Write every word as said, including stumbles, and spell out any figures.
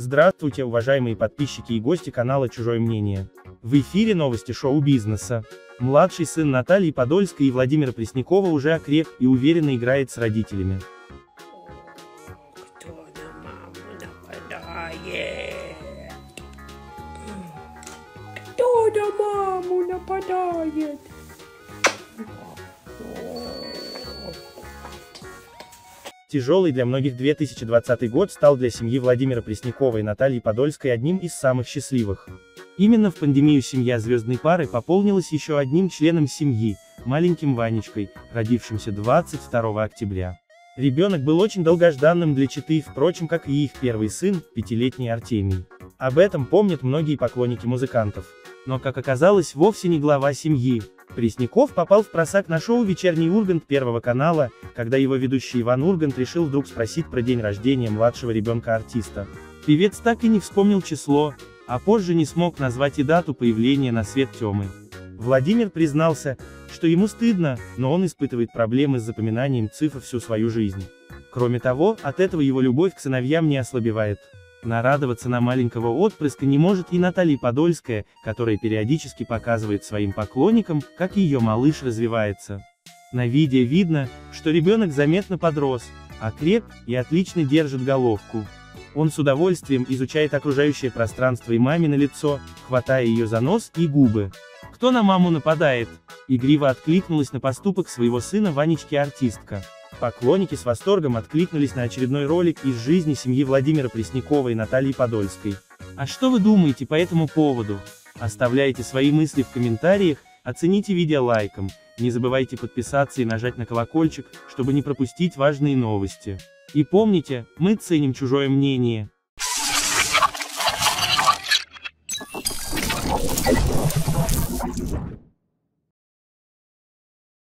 Здравствуйте, уважаемые подписчики и гости канала «Чужое мнение». В эфире новости шоу-бизнеса. Младший сын Натальи Подольской и Владимира Преснякова уже окреп и уверенно играет с родителями. Кто на маму нападает? Кто на маму нападает? Тяжелый для многих две тысячи двадцатый год стал для семьи Владимира Преснякова и Натальи Подольской одним из самых счастливых. Именно в пандемию семья звездной пары пополнилась еще одним членом семьи, маленьким Ванечкой, родившимся двадцать второго октября. Ребенок был очень долгожданным для четы, впрочем, как и их первый сын, пятилетний Артемий. Об этом помнят многие поклонники музыкантов. Но, как оказалось, вовсе не глава семьи. Пресняков попал в просак на шоу «Вечерний Ургант» Первого канала, когда его ведущий Иван Ургант решил вдруг спросить про день рождения младшего ребенка артиста. Певец так и не вспомнил число, а позже не смог назвать и дату появления на свет Тёмы. Владимир признался, что ему стыдно, но он испытывает проблемы с запоминанием цифр всю свою жизнь. Кроме того, от этого его любовь к сыновьям не ослабевает. Нарадоваться на маленького отпрыска не может и Наталья Подольская, которая периодически показывает своим поклонникам, как ее малыш развивается. На видео видно, что ребенок заметно подрос, окреп и отлично держит головку. Он с удовольствием изучает окружающее пространство и мамино лицо, хватая ее за нос и губы. «Кто на маму нападает?» Игриво откликнулась на поступок своего сына Ванечки-артистка. Поклонники с восторгом откликнулись на очередной ролик из жизни семьи Владимира Преснякова и Натальи Подольской. А что вы думаете по этому поводу? Оставляйте свои мысли в комментариях, оцените видео лайком, не забывайте подписаться и нажать на колокольчик, чтобы не пропустить важные новости. И помните, мы ценим чужое мнение.